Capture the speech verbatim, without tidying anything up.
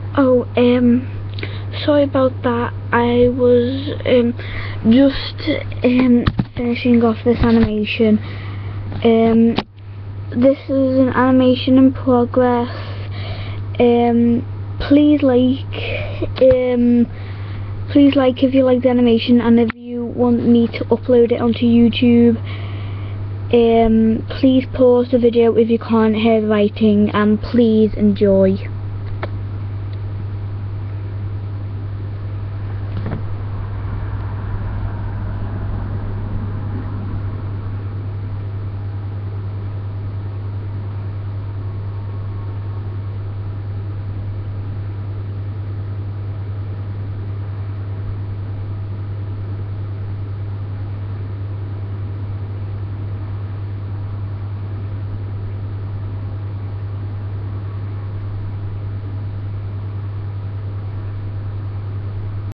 Oh, um, sorry about that. I was um just um finishing off this animation. Um, this is an animation in progress. Um, please like, um, please like if you like the animation, and if you want me to upload it onto YouTube. Um, please pause the video if you can't hear the writing, and please enjoy.